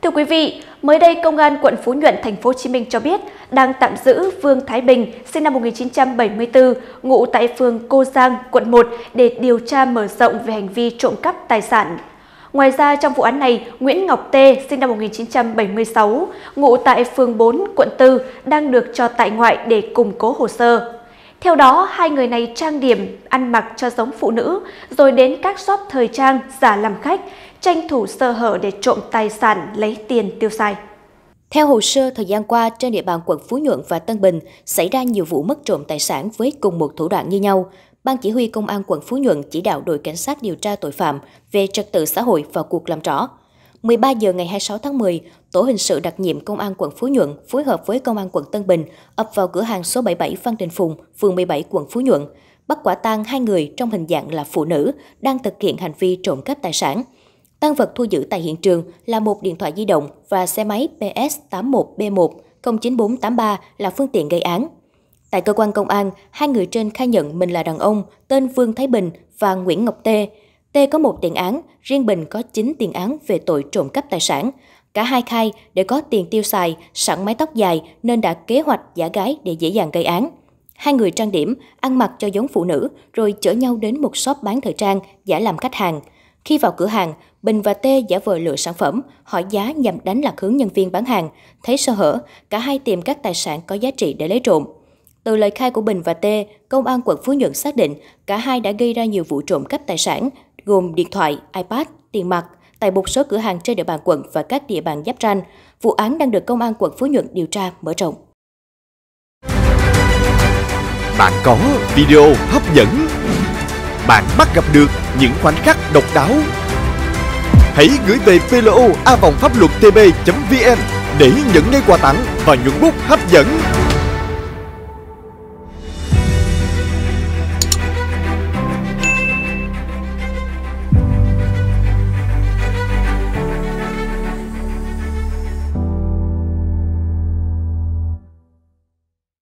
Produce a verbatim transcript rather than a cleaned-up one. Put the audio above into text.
Thưa quý vị, mới đây Công an quận Phú Nhuận, thành phố Hồ Chí Minh cho biết đang tạm giữ Vương Thái Bình, sinh năm một nghìn chín trăm bảy mươi tư, ngụ tại phường Cô Giang, quận một để điều tra mở rộng về hành vi trộm cắp tài sản. Ngoài ra, trong vụ án này, Nguyễn Ngọc Tê, sinh năm một nghìn chín trăm bảy mươi sáu, ngụ tại phường bốn, quận tư, đang được cho tại ngoại để củng cố hồ sơ. Theo đó, hai người này trang điểm, ăn mặc cho giống phụ nữ, rồi đến các shop thời trang giả làm khách, tranh thủ sơ hở để trộm tài sản, lấy tiền tiêu xài. Theo hồ sơ, thời gian qua, trên địa bàn quận Phú Nhuận và Tân Bình xảy ra nhiều vụ mất trộm tài sản với cùng một thủ đoạn như nhau. Ban chỉ huy Công an quận Phú Nhuận chỉ đạo đội cảnh sát điều tra tội phạm về trật tự xã hội vào cuộc làm rõ. mười ba giờ ngày hai mươi sáu tháng mười, Tổ hình sự đặc nhiệm Công an quận Phú Nhuận phối hợp với Công an quận Tân Bình ập vào cửa hàng số bảy mươi bảy Phan Đình Phùng, phường mười bảy, quận Phú Nhuận, bắt quả tang hai người trong hình dạng là phụ nữ đang thực hiện hành vi trộm cắp tài sản. Tang vật thu giữ tại hiện trường là một điện thoại di động và xe máy P S tám một B một không chín bốn tám ba là phương tiện gây án. Tại cơ quan công an, hai người trên khai nhận mình là đàn ông tên Vương Thái Bình và Nguyễn Ngọc Tê. Tê có một tiền án, riêng Bình có chín tiền án về tội trộm cắp tài sản. Cả hai khai để có tiền tiêu xài, sẵn mái tóc dài nên đã kế hoạch giả gái để dễ dàng gây án. Hai người trang điểm, ăn mặc cho giống phụ nữ rồi chở nhau đến một shop bán thời trang giả làm khách hàng. Khi vào cửa hàng, Bình và Tê giả vờ lựa sản phẩm, hỏi giá nhằm đánh lạc hướng nhân viên bán hàng. Thấy sơ hở, cả hai tìm các tài sản có giá trị để lấy trộm. Từ lời khai của Bình và Tê, Công an quận Phú Nhuận xác định cả hai đã gây ra nhiều vụ trộm cắp tài sản, gồm điện thoại, iPad, tiền mặt, tại một số cửa hàng trên địa bàn quận và các địa bàn giáp ranh. Vụ án đang được Công an quận Phú Nhuận điều tra mở rộng. Bạn có video hấp dẫn, bạn bắt gặp được những khoảnh khắc độc đáo. Hãy gửi về pê lô a vòng pháp luật t b chấm v n để nhận ngay quà tặng và nhuận bút hấp dẫn.